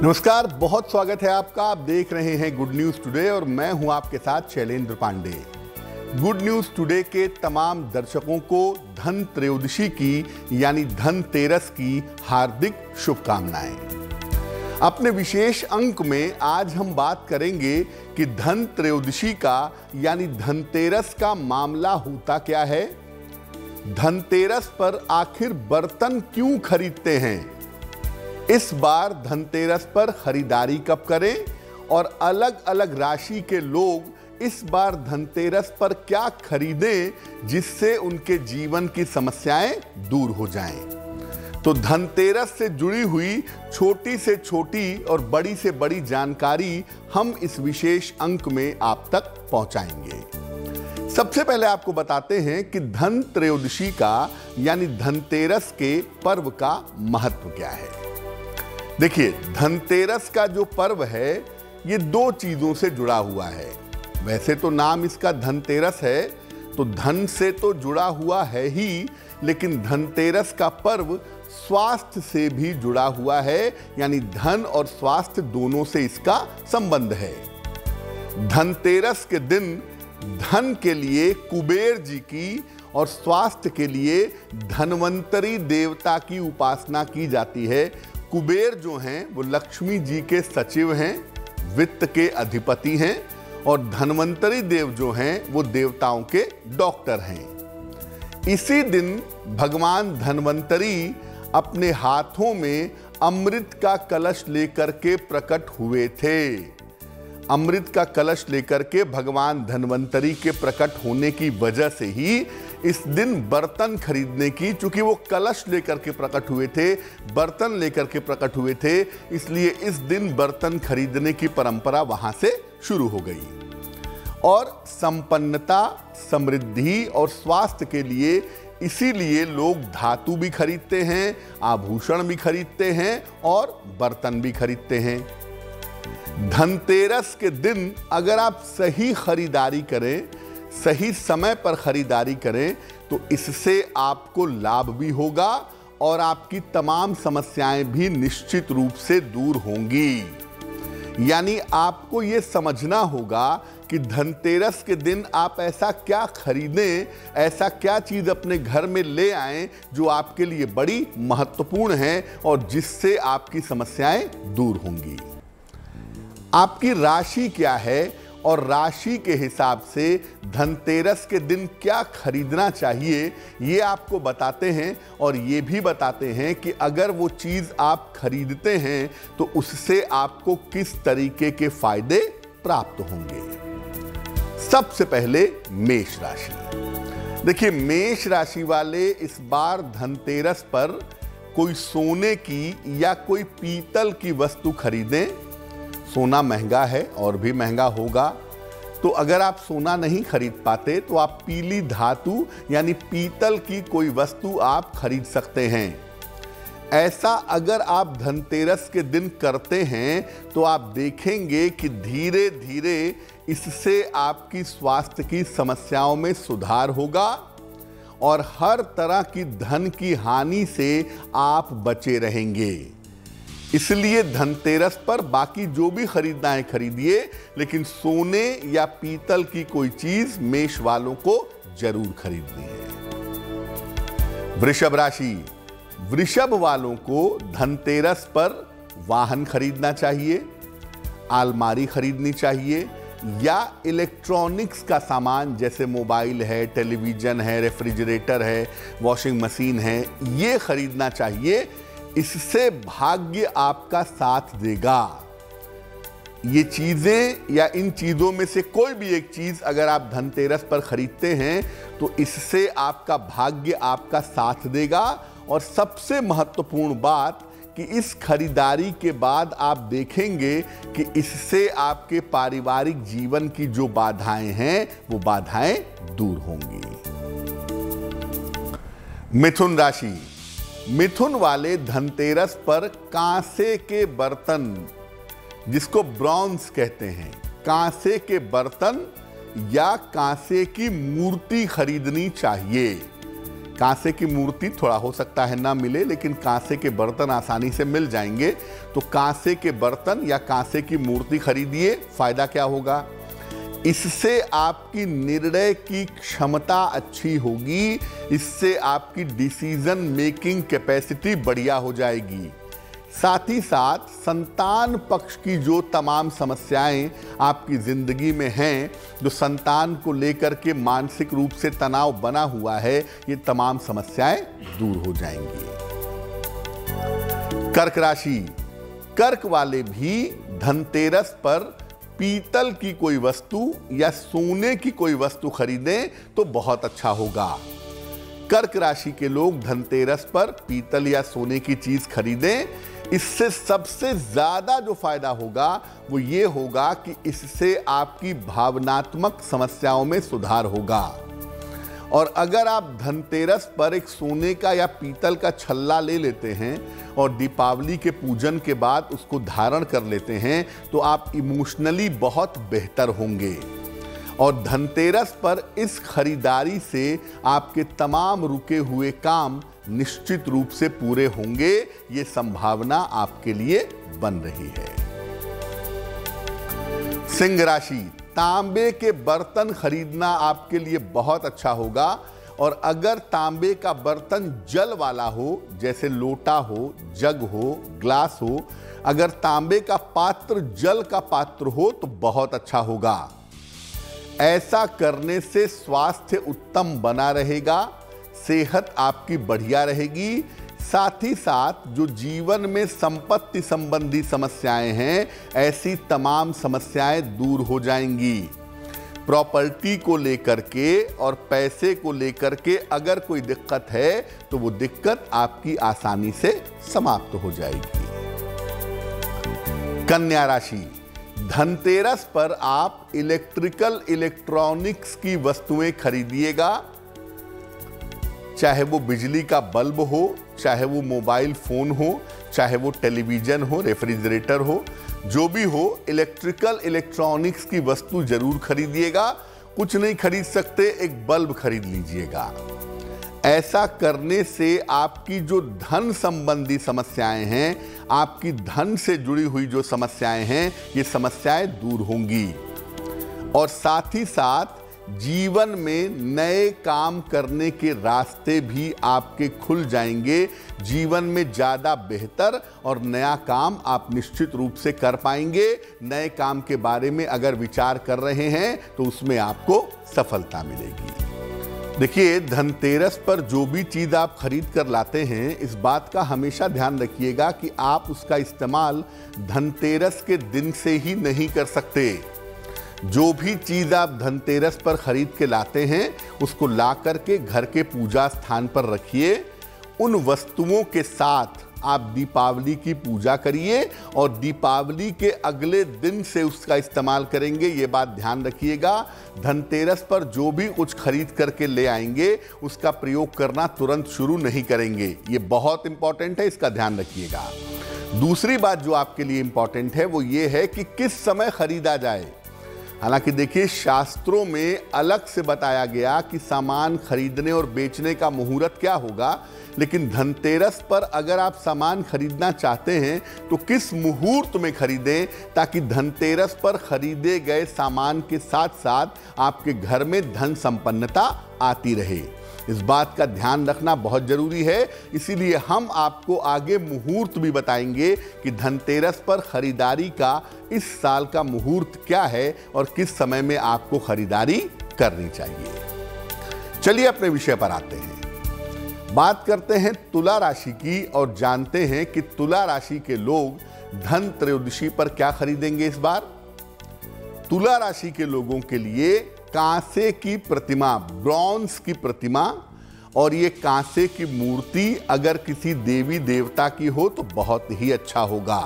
नमस्कार, बहुत स्वागत है आपका। आप देख रहे हैं गुड न्यूज टुडे और मैं हूं आपके साथ Shailendra Pandey. Good news today के तमाम दर्शकों को धन त्रयोदशी की यानी धनतेरस की हार्दिक शुभकामनाएं। अपने विशेष अंक में आज हम बात करेंगे कि धन त्रयोदशी का यानी धनतेरस का मामला होता क्या है, धनतेरस पर आखिर बर्तन क्यों खरीदते हैं, इस बार धनतेरस पर खरीदारी कब करें और अलग अलग राशि के लोग इस बार धनतेरस पर क्या खरीदें जिससे उनके जीवन की समस्याएं दूर हो जाएं। तो धनतेरस से जुड़ी हुई छोटी से छोटी और बड़ी से बड़ी जानकारी हम इस विशेष अंक में आप तक पहुंचाएंगे। सबसे पहले आपको बताते हैं कि धन त्रयोदशी का यानी धनतेरस के पर्व का महत्व क्या है। देखिए, धनतेरस का जो पर्व है ये दो चीजों से जुड़ा हुआ है। वैसे तो नाम इसका धनतेरस है तो धन से तो जुड़ा हुआ है ही, लेकिन धनतेरस का पर्व स्वास्थ्य से भी जुड़ा हुआ है, यानी धन और स्वास्थ्य दोनों से इसका संबंध है। धनतेरस के दिन धन के लिए कुबेर जी की और स्वास्थ्य के लिए धन्वंतरी देवता की उपासना की जाती है। कुबेर जो हैं वो लक्ष्मी जी के सचिव हैं, वित्त के अधिपति हैं, और धन्वंतरी देव जो हैं वो देवताओं के डॉक्टर हैं। इसी दिन भगवान धन्वंतरी अपने हाथों में अमृत का कलश लेकर के प्रकट हुए थे। अमृत का कलश लेकर के भगवान धन्वंतरी के प्रकट होने की वजह से ही इस दिन बर्तन खरीदने की, चूंकि वो कलश लेकर के प्रकट हुए थे, बर्तन लेकर के प्रकट हुए थे, इसलिए इस दिन बर्तन खरीदने की परंपरा वहां से शुरू हो गई। और संपन्नता, समृद्धि और स्वास्थ्य के लिए इसीलिए लोग धातु भी खरीदते हैं, आभूषण भी खरीदते हैं और बर्तन भी खरीदते हैं। धनतेरस के दिन अगर आप सही खरीदारी करें, सही समय पर खरीदारी करें तो इससे आपको लाभ भी होगा और आपकी तमाम समस्याएं भी निश्चित रूप से दूर होंगी। यानी आपको यह समझना होगा कि धनतेरस के दिन आप ऐसा क्या खरीदें, ऐसा क्या चीज अपने घर में ले आएं जो आपके लिए बड़ी महत्वपूर्ण है और जिससे आपकी समस्याएं दूर होंगी। आपकी राशि क्या है और राशि के हिसाब से धनतेरस के दिन क्या खरीदना चाहिए ये आपको बताते हैं, और ये भी बताते हैं कि अगर वो चीज़ आप खरीदते हैं तो उससे आपको किस तरीके के फायदे प्राप्त होंगे। सबसे पहले मेष राशि। देखिए, मेष राशि वाले इस बार धनतेरस पर कोई सोने की या कोई पीतल की वस्तु खरीदें। सोना महंगा है और भी महंगा होगा, तो अगर आप सोना नहीं खरीद पाते तो आप पीली धातु यानी पीतल की कोई वस्तु आप खरीद सकते हैं। ऐसा अगर आप धनतेरस के दिन करते हैं तो आप देखेंगे कि धीरे धीरे इससे आपकी स्वास्थ्य की समस्याओं में सुधार होगा और हर तरह की धन की हानि से आप बचे रहेंगे। इसलिए धनतेरस पर बाकी जो भी खरीदना है खरीदिए, लेकिन सोने या पीतल की कोई चीज मेष वालों को जरूर खरीदनी है। वृषभ राशि। वृषभ वालों को धनतेरस पर वाहन खरीदना चाहिए, अलमारी खरीदनी चाहिए या इलेक्ट्रॉनिक्स का सामान जैसे मोबाइल है, टेलीविजन है, रेफ्रिजरेटर है, वॉशिंग मशीन है, ये खरीदना चाहिए। इससे भाग्य आपका साथ देगा। ये चीजें या इन चीजों में से कोई भी एक चीज अगर आप धनतेरस पर खरीदते हैं तो इससे आपका भाग्य आपका साथ देगा। और सबसे महत्वपूर्ण बात कि इस खरीदारी के बाद आप देखेंगे कि इससे आपके पारिवारिक जीवन की जो बाधाएं हैं वो बाधाएं दूर होंगी। मिथुन राशि। मिथुन वाले धनतेरस पर कांसे के बर्तन, जिसको ब्रॉन्ज कहते हैं, कांसे के बर्तन या कांसे की मूर्ति खरीदनी चाहिए। कांसे की मूर्ति थोड़ा हो सकता है ना मिले, लेकिन कांसे के बर्तन आसानी से मिल जाएंगे। तो कांसे के बर्तन या कांसे की मूर्ति खरीदिए। फायदा क्या होगा? इससे आपकी निर्णय की क्षमता अच्छी होगी, इससे आपकी डिसीजन मेकिंग कैपेसिटी बढ़िया हो जाएगी। साथ ही साथ संतान पक्ष की जो तमाम समस्याएं आपकी जिंदगी में हैं, जो संतान को लेकर के मानसिक रूप से तनाव बना हुआ है, ये तमाम समस्याएं दूर हो जाएंगी। कर्क राशि, कर्क वाले भी धनतेरस पर पीतल की कोई वस्तु या सोने की कोई वस्तु खरीदें तो बहुत अच्छा होगा। कर्क राशि के लोग धनतेरस पर पीतल या सोने की चीज खरीदें। इससे सबसे ज्यादा जो फायदा होगा वो ये होगा कि इससे आपकी भावनात्मक समस्याओं में सुधार होगा। और अगर आप धनतेरस पर एक सोने का या पीतल का छल्ला ले लेते हैं और दीपावली के पूजन के बाद उसको धारण कर लेते हैं तो आप इमोशनली बहुत बेहतर होंगे। और धनतेरस पर इस खरीदारी से आपके तमाम रुके हुए काम निश्चित रूप से पूरे होंगे। ये संभावना आपके लिए बन रही है। सिंह राशि, तांबे के बर्तन खरीदना आपके लिए बहुत अच्छा होगा। और अगर तांबे का बर्तन जल वाला हो, जैसे लोटा हो, जग हो, ग्लास हो, अगर तांबे का पात्र जल का पात्र हो तो बहुत अच्छा होगा। ऐसा करने से स्वास्थ्य उत्तम बना रहेगा, सेहत आपकी बढ़िया रहेगी। साथ ही साथ जो जीवन में संपत्ति संबंधी समस्याएं हैं, ऐसी तमाम समस्याएं दूर हो जाएंगी। प्रॉपर्टी को लेकर के और पैसे को लेकर के अगर कोई दिक्कत है तो वो दिक्कत आपकी आसानी से समाप्त हो जाएगी। कन्या राशि, धनतेरस पर आप इलेक्ट्रॉनिक्स की वस्तुएं खरीदिएगा। चाहे वो बिजली का बल्ब हो, चाहे वो मोबाइल फोन हो, चाहे वो टेलीविजन हो, रेफ्रिजरेटर हो, जो भी हो, इलेक्ट्रॉनिक्स की वस्तु जरूर खरीदिएगा। कुछ नहीं खरीद सकते, एक बल्ब खरीद लीजिएगा। ऐसा करने से आपकी जो धन संबंधी समस्याएं हैं, आपकी धन से जुड़ी हुई जो समस्याएं हैं, ये समस्याएं दूर होंगी। और साथ ही साथ जीवन में नए काम करने के रास्ते भी आपके खुल जाएंगे। जीवन में ज़्यादा बेहतर और नया काम आप निश्चित रूप से कर पाएंगे। नए काम के बारे में अगर विचार कर रहे हैं तो उसमें आपको सफलता मिलेगी। देखिए, धनतेरस पर जो भी चीज़ आप खरीद कर लाते हैं, इस बात का हमेशा ध्यान रखिएगा कि आप उसका इस्तेमाल धनतेरस के दिन से ही नहीं कर सकते। जो भी चीज आप धनतेरस पर खरीद के लाते हैं, उसको ला करके घर के पूजा स्थान पर रखिए। उन वस्तुओं के साथ आप दीपावली की पूजा करिए और दीपावली के अगले दिन से उसका इस्तेमाल करेंगे। ये बात ध्यान रखिएगा। धनतेरस पर जो भी कुछ खरीद करके ले आएंगे, उसका प्रयोग करना तुरंत शुरू नहीं करेंगे। ये बहुत इंपॉर्टेंट है, इसका ध्यान रखिएगा। दूसरी बात जो आपके लिए इंपॉर्टेंट है वो ये है कि किस समय खरीदा जाए। हालांकि देखिए, शास्त्रों में अलग से बताया गया कि सामान खरीदने और बेचने का मुहूर्त क्या होगा, लेकिन धनतेरस पर अगर आप सामान खरीदना चाहते हैं तो किस मुहूर्त में खरीदें, ताकि धनतेरस पर खरीदे गए सामान के साथ साथ आपके घर में धन संपन्नता आती रहे। इस बात का ध्यान रखना बहुत जरूरी है। इसीलिए हम आपको आगे मुहूर्त भी बताएंगे कि धनतेरस पर खरीदारी का इस साल का मुहूर्त क्या है और किस समय में आपको खरीदारी करनी चाहिए। चलिए अपने विषय पर आते हैं। बात करते हैं तुला राशि की और जानते हैं कि तुला राशि के लोग धन त्रयोदशी पर क्या खरीदेंगे इस बार। तुला राशि के लोगों के लिए कांसे की प्रतिमा, ब्रॉन्ज की प्रतिमा, और ये कांसे की मूर्ति अगर किसी देवी देवता की हो तो बहुत ही अच्छा होगा।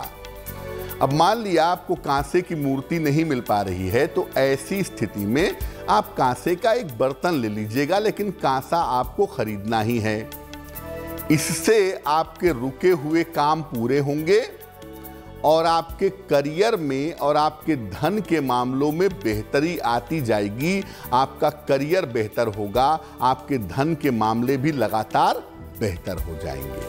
अब मान लिया आपको कांसे की मूर्ति नहीं मिल पा रही है, तो ऐसी स्थिति में आप कांसे का एक बर्तन ले लीजिएगा, लेकिन कांसा आपको खरीदना ही है। इससे आपके रुके हुए काम पूरे होंगे और आपके करियर में और आपके धन के मामलों में बेहतरी आती जाएगी। आपका करियर बेहतर होगा, आपके धन के मामले भी लगातार बेहतर हो जाएंगे।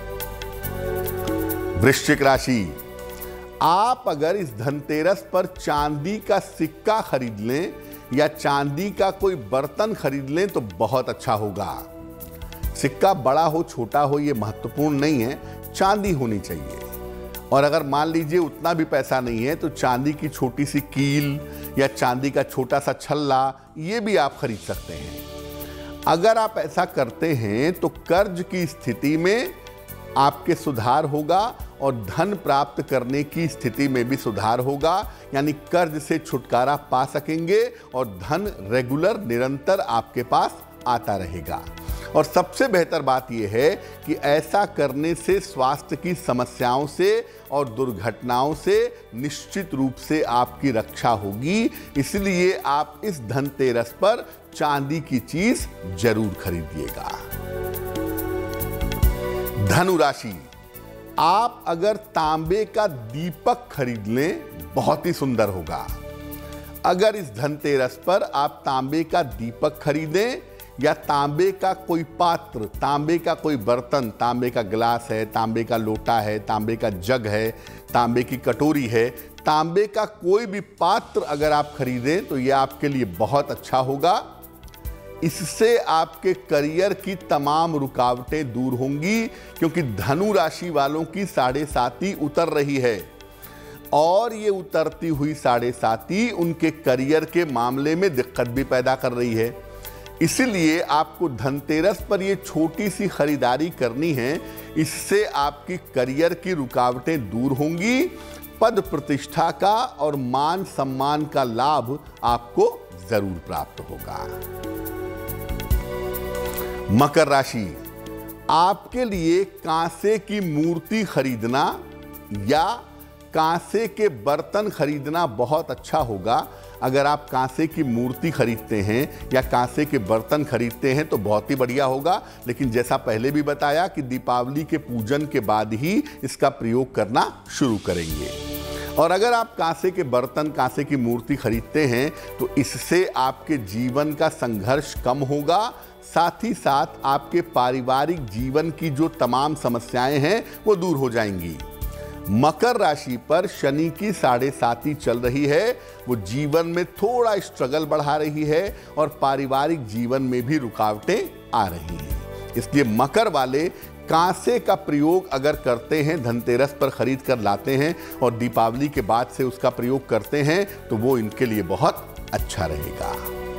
वृश्चिक राशि, आप अगर इस धनतेरस पर चांदी का सिक्का खरीद लें या चांदी का कोई बर्तन खरीद लें तो बहुत अच्छा होगा। सिक्का बड़ा हो छोटा हो ये महत्वपूर्ण नहीं है, चांदी होनी चाहिए। और अगर मान लीजिए उतना भी पैसा नहीं है तो चांदी की छोटी सी कील या चांदी का छोटा सा छल्ला ये भी आप खरीद सकते हैं। अगर आप ऐसा करते हैं तो कर्ज की स्थिति में आपके सुधार होगा और धन प्राप्त करने की स्थिति में भी सुधार होगा, यानी कर्ज से छुटकारा पा सकेंगे और धन रेगुलर निरंतर आपके पास आता रहेगा। और सबसे बेहतर बात यह है कि ऐसा करने से स्वास्थ्य की समस्याओं से और दुर्घटनाओं से निश्चित रूप से आपकी रक्षा होगी। इसलिए आप इस धनतेरस पर चांदी की चीज जरूर खरीदिएगा। धनु राशि, आप अगर तांबे का दीपक खरीद लें बहुत ही सुंदर होगा। अगर इस धनतेरस पर आप तांबे का दीपक खरीदें या तांबे का कोई पात्र, तांबे का कोई बर्तन, तांबे का गिलास है, तांबे का लोटा है, तांबे का जग है, तांबे की कटोरी है, तांबे का कोई भी पात्र अगर आप खरीदें तो यह आपके लिए बहुत अच्छा होगा। इससे आपके करियर की तमाम रुकावटें दूर होंगी, क्योंकि धनु राशि वालों की 7.5 उतर रही है और ये उतरती हुई 7.5 उनके करियर के मामले में दिक्कत भी पैदा कर रही है। इसलिए आपको धनतेरस पर ये छोटी सी खरीदारी करनी है। इससे आपकी करियर की रुकावटें दूर होंगी, पद प्रतिष्ठा का और मान सम्मान का लाभ आपको जरूर प्राप्त होगा। मकर राशि, आपके लिए कांसे की मूर्ति खरीदना या कांसे के बर्तन खरीदना बहुत अच्छा होगा। अगर आप कांसे की मूर्ति खरीदते हैं या कांसे के बर्तन खरीदते हैं तो बहुत ही बढ़िया होगा, लेकिन जैसा पहले भी बताया कि दीपावली के पूजन के बाद ही इसका प्रयोग करना शुरू करेंगे। और अगर आप कांसे के बर्तन, कांसे की मूर्ति खरीदते हैं तो इससे आपके जीवन का संघर्ष कम होगा, साथ ही साथ आपके पारिवारिक जीवन की जो तमाम समस्याएं हैं वो दूर हो जाएंगी। मकर राशि पर शनि की 7.5 चल रही है, वो जीवन में थोड़ा स्ट्रगल बढ़ा रही है और पारिवारिक जीवन में भी रुकावटें आ रही हैं। इसलिए मकर वाले कांसे का प्रयोग अगर करते हैं, धनतेरस पर खरीद कर लाते हैं और दीपावली के बाद से उसका प्रयोग करते हैं तो वो इनके लिए बहुत अच्छा रहेगा।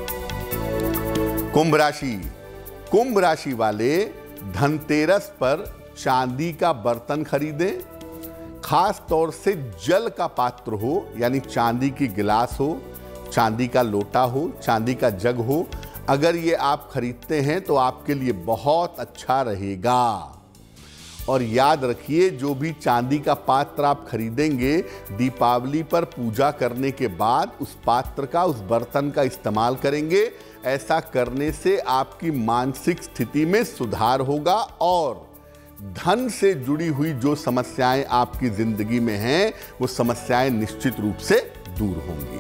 कुंभ राशि, कुंभ राशि वाले धनतेरस पर चांदी का बर्तन खरीदें, खास तौर से जल का पात्र हो, यानी चांदी की गिलास हो, चांदी का लोटा हो, चांदी का जग हो। अगर ये आप खरीदते हैं तो आपके लिए बहुत अच्छा रहेगा। और याद रखिए, जो भी चांदी का पात्र आप खरीदेंगे, दीपावली पर पूजा करने के बाद उस पात्र का, उस बर्तन का इस्तेमाल करेंगे। ऐसा करने से आपकी मानसिक स्थिति में सुधार होगा और धन से जुड़ी हुई जो समस्याएं आपकी जिंदगी में हैं वो समस्याएं निश्चित रूप से दूर होंगी।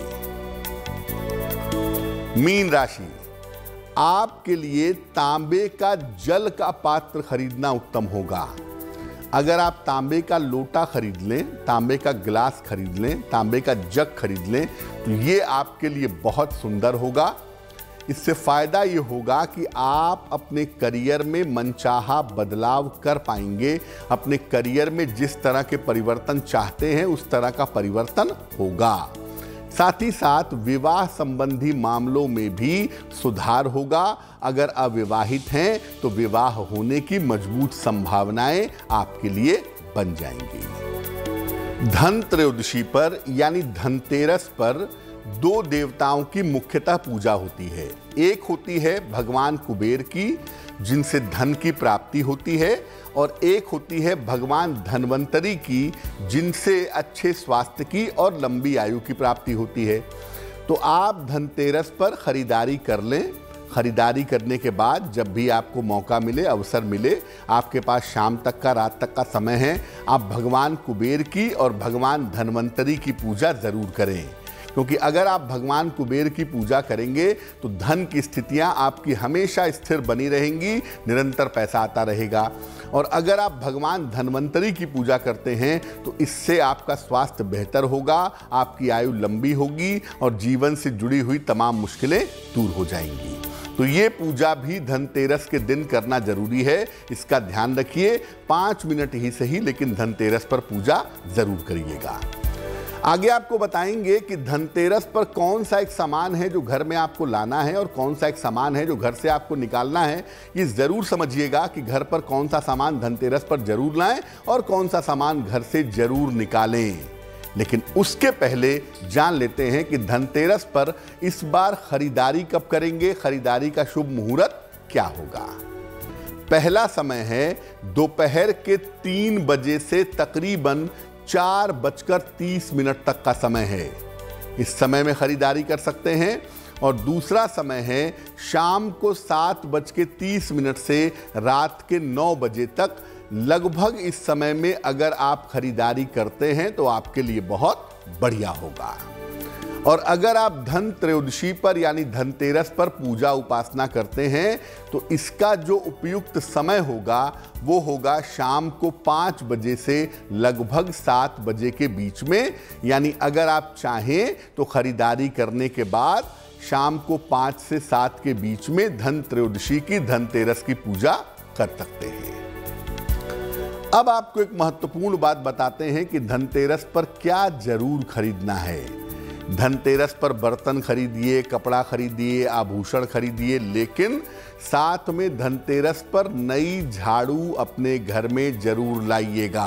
मीन राशि, आपके लिए तांबे का जल का पात्र खरीदना उत्तम होगा। अगर आप तांबे का लोटा खरीद लें, तांबे का गिलास खरीद लें, तांबे का जग खरीद लें तो ये आपके लिए बहुत सुंदर होगा। इससे फायदा ये होगा कि आप अपने करियर में मनचाहा बदलाव कर पाएंगे। अपने करियर में जिस तरह के परिवर्तन चाहते हैं उस तरह का परिवर्तन होगा। साथ ही साथ विवाह संबंधी मामलों में भी सुधार होगा। अगर अविवाहित हैं तो विवाह होने की मजबूत संभावनाएं आपके लिए बन जाएंगी। धन त्रयोदशी पर यानी धनतेरस पर 2 देवताओं की मुख्यतः पूजा होती है। एक होती है भगवान कुबेर की, जिनसे धन की प्राप्ति होती है, और एक होती है भगवान धन्वंतरी की, जिनसे अच्छे स्वास्थ्य की और लंबी आयु की प्राप्ति होती है। तो आप धनतेरस पर खरीदारी कर लें, खरीदारी करने के बाद जब भी आपको मौका मिले, अवसर मिले, आपके पास शाम तक का, रात तक का समय है, आप भगवान कुबेर की और भगवान धन्वंतरी की पूजा ज़रूर करें। क्योंकि अगर आप भगवान कुबेर की पूजा करेंगे तो धन की स्थितियां आपकी हमेशा स्थिर बनी रहेंगी, निरंतर पैसा आता रहेगा। और अगर आप भगवान धन्वंतरी की पूजा करते हैं तो इससे आपका स्वास्थ्य बेहतर होगा, आपकी आयु लंबी होगी और जीवन से जुड़ी हुई तमाम मुश्किलें दूर हो जाएंगी। तो ये पूजा भी धनतेरस के दिन करना जरूरी है, इसका ध्यान रखिए। 5 मिनट ही सही, लेकिन धनतेरस पर पूजा जरूर करिएगा। आगे आपको बताएंगे कि धनतेरस पर कौन सा एक सामान है जो घर में आपको लाना है और कौन सा एक सामान है जो घर से आपको निकालना है। ये जरूर समझिएगा कि घर पर कौन सा सामान धनतेरस पर जरूर लाएं और कौन सा सामान घर से जरूर निकालें। लेकिन उसके पहले जान लेते हैं कि धनतेरस पर इस बार खरीदारी कब करेंगे, खरीदारी का शुभ मुहूर्त क्या होगा। पहला समय है दोपहर के 3 बजे से तकरीबन 4:30 तक का समय है। इस समय में खरीदारी कर सकते हैं। और दूसरा समय है शाम को 7:30 से रात के 9 बजे तक। लगभग इस समय में अगर आप खरीदारी करते हैं तो आपके लिए बहुत बढ़िया होगा। और अगर आप धन त्रयोदशी पर यानी धनतेरस पर पूजा उपासना करते हैं तो इसका जो उपयुक्त समय होगा वो होगा शाम को 5 बजे से लगभग 7 बजे के बीच में। यानी अगर आप चाहें तो खरीदारी करने के बाद शाम को 5 से 7 के बीच में धन त्रयोदशी की, धनतेरस की पूजा कर सकते हैं। अब आपको एक महत्वपूर्ण बात बताते हैं कि धनतेरस पर क्या जरूर खरीदना है। धनतेरस पर बर्तन खरीदिए, कपड़ा खरीदिए, आभूषण खरीदिए, लेकिन साथ में धनतेरस पर नई झाड़ू अपने घर में जरूर लाइएगा।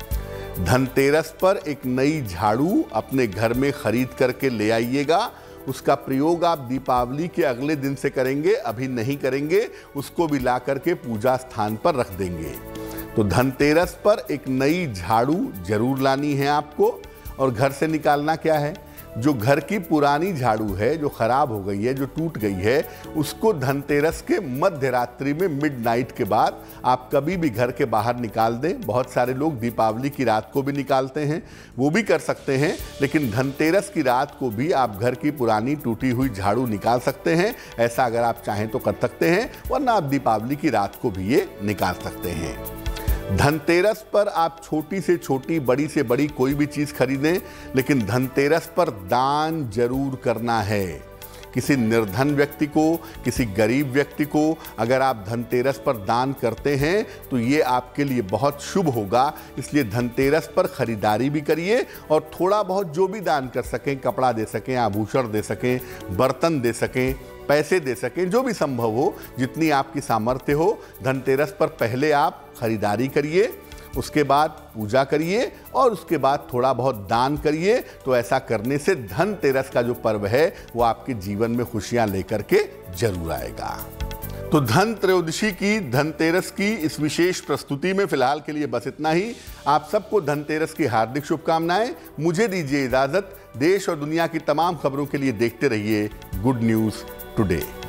धनतेरस पर एक नई झाड़ू अपने घर में खरीद करके ले आइएगा। उसका प्रयोग आप दीपावली के अगले दिन से करेंगे, अभी नहीं करेंगे। उसको भी ला करके पूजा स्थान पर रख देंगे। तो धनतेरस पर एक नई झाड़ू जरूर लानी है आपको। और घर से निकालना क्या है, जो घर की पुरानी झाड़ू है, जो खराब हो गई है, जो टूट गई है, उसको धनतेरस के मध्य रात्रि में मिडनाइट के बाद आप कभी भी घर के बाहर निकाल दें। बहुत सारे लोग दीपावली की रात को भी निकालते हैं, वो भी कर सकते हैं, लेकिन धनतेरस की रात को भी आप घर की पुरानी टूटी हुई झाड़ू निकाल सकते हैं। ऐसा अगर आप चाहें तो कर सकते हैं, वरना आप दीपावली की रात को भी ये निकाल सकते हैं। धनतेरस पर आप छोटी से छोटी, बड़ी से बड़ी कोई भी चीज खरीदें, लेकिन धनतेरस पर दान जरूर करना है। किसी निर्धन व्यक्ति को, किसी गरीब व्यक्ति को अगर आप धनतेरस पर दान करते हैं तो ये आपके लिए बहुत शुभ होगा। इसलिए धनतेरस पर खरीदारी भी करिए और थोड़ा बहुत जो भी दान कर सकें, कपड़ा दे सकें, आभूषण दे सकें, बर्तन दे सकें, पैसे दे सकें, जो भी संभव हो, जितनी आपकी सामर्थ्य हो, धनतेरस पर पहले आप खरीदारी करिए, उसके बाद पूजा करिए और उसके बाद थोड़ा बहुत दान करिए। तो ऐसा करने से धनतेरस का जो पर्व है वो आपके जीवन में खुशियां लेकर के जरूर आएगा। तो धन त्रयोदशी की, धनतेरस की इस विशेष प्रस्तुति में फिलहाल के लिए बस इतना ही। आप सबको धनतेरस की हार्दिक शुभकामनाएं। मुझे दीजिए इजाजत। देश और दुनिया की तमाम खबरों के लिए देखते रहिए गुड न्यूज टुडे।